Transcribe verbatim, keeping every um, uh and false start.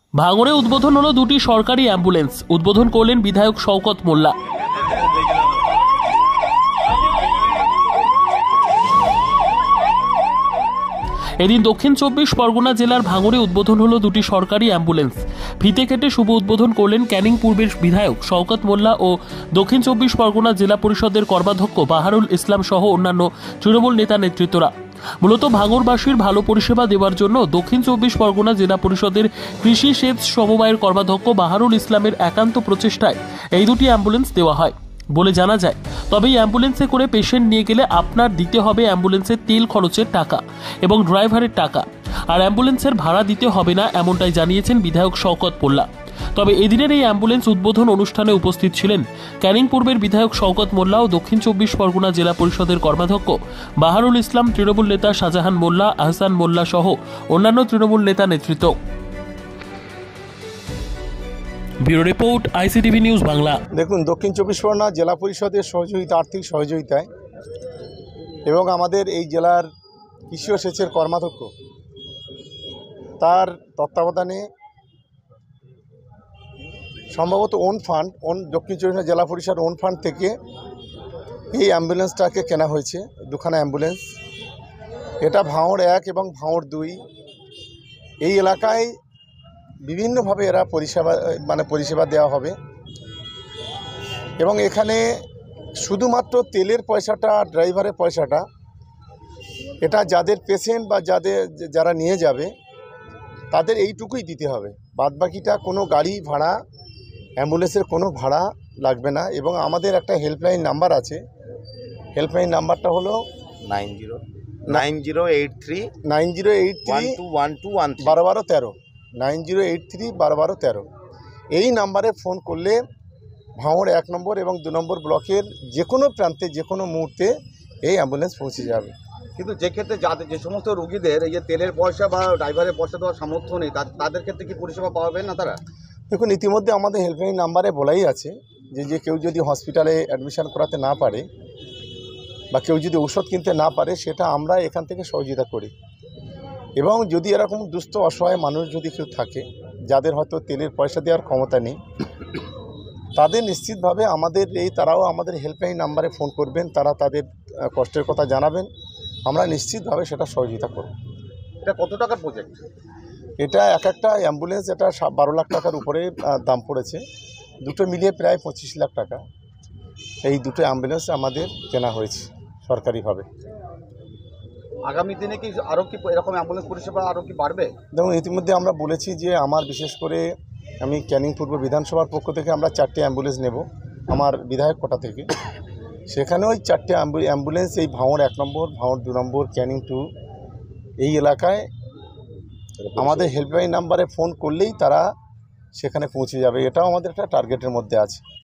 ভাঙড়ে উদ্বোধন হলো দুটি সরকারি অ্যাম্বুলেন্স। উদ্বোধন করলেন বিধায়ক শওকত মোল্লা। এদিন দক্ষিণ চব্বিশ পরগনা জেলার ভাঙড়ে উদ্বোধন হলো দুটি সরকারি অ্যাম্বুলেন্স। ফিতে কেটে শুভ উদ্বোধন করলেন ক্যানিং পূর্বের বিধায়ক শওকত মোল্লা ও দক্ষিণ চব্বিশ পরগনা জেলা পরিষদের কর্মাধ্যক্ষ বাহারুল ইসলাম সহ অন্যান্য তৃণমূল নেতা নেতৃত্বরা। মূলত ভাঙড়বাসীর ভালো পরিষেবা দেওয়ার জন্য দক্ষিণ চব্বিশ পরগনা জেলা পরিষদের কৃষি সেচ সমবায়ের কর্মাধ্যক্ষ বাহারুল ইসলামের একান্ত প্রচেষ্টায় এই দুটি অ্যাম্বুলেন্স দেওয়া হয় বলে জানা যায়। তবে এই অ্যাম্বুলেন্সে করে পেশেন্ট নিয়ে গেলে আপনার দিতে হবে অ্যাম্বুলেন্সের তেল খরচের টাকা এবং ড্রাইভারের টাকা, আর অ্যাম্বুলেন্সের ভাড়া দিতে হবে না, এমনটাই জানিয়েছেন বিধায়ক শওকত মোল্লা। তবে এদিনের এই অ্যাম্বুলেন্স উদ্বোধন অনুষ্ঠানে উপস্থিত ছিলেন ক্যানিং পূর্বের বিধায়ক শওকত মোল্লা ও দক্ষিণ চব্বিশ পরগনা জেলা পরিষদের কর্মাধ্যক্ষ বাহারুল ইসলাম, তৃণমূল নেতা শাহজাহান মোল্লা, আহসান মোল্লা সহ অন্যান্য তৃণমূল নেতা নেতৃত্ব। Bureau report, ICTV news Bangla. দেখুন, দক্ষিণ চব্বিশ পরগনা জেলা পরিষদের সহযোগিতা, আর্থিক সহযোগিতায় এবং আমাদের এই জেলার কৃষি ও সেচের কর্মাধ্যক্ষ তার তত্ত্বাবধানে সম্ভবত ওন ফান্ড ওন দক্ষিণ চব্বিশ পরগনা জেলা পরিষদ ওন ফান্ড থেকে এই অ্যাম্বুলেন্সটাকে কেনা হয়েছে। দুখানা অ্যাম্বুলেন্স, এটা ভাঙড় এক এবং ভাঙড় দুই এই এলাকায় বিভিন্নভাবে এরা পরিষেবা মানে পরিষেবা দেওয়া হবে এবং এখানে শুধুমাত্র তেলের পয়সাটা, ড্রাইভারের পয়সাটা, এটা যাদের পেশেন্ট বা যাদের যারা নিয়ে যাবে তাদের এইটুকুই দিতে হবে। বাদবাকিটা কোনো গাড়ি ভাড়া, অ্যাম্বুলেন্সের কোনো ভাড়া লাগবে না। এবং আমাদের একটা হেল্পলাইন নাম্বার আছে, হেল্পলাইন নাম্বারটা হলো nine zero nine zero eight three nine zero eight three two one two one বারো বারো তেরো নাইন জিরো এইট থ্রি বারো বারো তেরো এই নাম্বারে ফোন করলে ভাঙড় এক নম্বর এবং দু নম্বর ব্লকের যে কোনো প্রান্তে যে কোনো মুহূর্তে এই অ্যাম্বুলেন্স পৌঁছে যাবে। কিন্তু যে ক্ষেত্রে যাদের যে সমস্ত রোগীদের এই যে তেলের পয়সা বা ড্রাইভারের পয়সা দেওয়ার সামর্থ্য নেই, তাদের ক্ষেত্রে কি পরিষেবা পাবেন না তারা? দেখুন, ইতিমধ্যে আমাদের হেল্পলাইন নাম্বারে বলাই আছে যে যে কেউ যদি হসপিটালে অ্যাডমিশন করাতে না পারে বা কেউ যদি ঔষধ কিনতে না পারে, সেটা আমরা এখান থেকে সহযোগিতা করি। এবং যদি এরকম দুস্থ অসহায় মানুষ যদি কেউ থাকে যাদের হয়তো তেলের পয়সা দেওয়ার ক্ষমতা নেই, তাদের নিশ্চিতভাবে আমাদের এই তারাও আমাদের হেল্পলাইন নাম্বারে ফোন করবেন, তারা তাদের কষ্টের কথা জানাবেন, আমরা নিশ্চিতভাবে সেটা সহযোগিতা করব। এটা কত টাকার প্রজেক্ট? এটা এক একটা অ্যাম্বুলেন্স এটা বারো লাখ টাকার উপরে দাম পড়েছে, দুটো মিলিয়ে প্রায় পঁচিশ লাখ টাকা এই দুটো অ্যাম্বুলেন্স আমাদের কেনা হয়েছে সরকারিভাবে। আগামী দিনে কি আরও কি এরকম অ্যাম্বুলেন্স পরিষেবা আরও কি বাড়বে? দেখুন, ইতিমধ্যে আমরা বলেছি যে আমার বিশেষ করে আমি ক্যানিং পূর্ব বিধানসভার পক্ষ থেকে আমরা চারটে অ্যাম্বুলেন্স নেব আমার বিধায়ক কোটা থেকে। সেখানে ওই চারটে অ্যাম্বুলেন্স এই ভাঙড় এক নম্বর, ভাঙড় দু নম্বর, ক্যানিং টু এই এলাকায় আমাদের হেল্পলাইন নাম্বারে ফোন করলেই তারা সেখানে পৌঁছে যাবে। এটাও আমাদের একটা টার্গেটের মধ্যে আছে।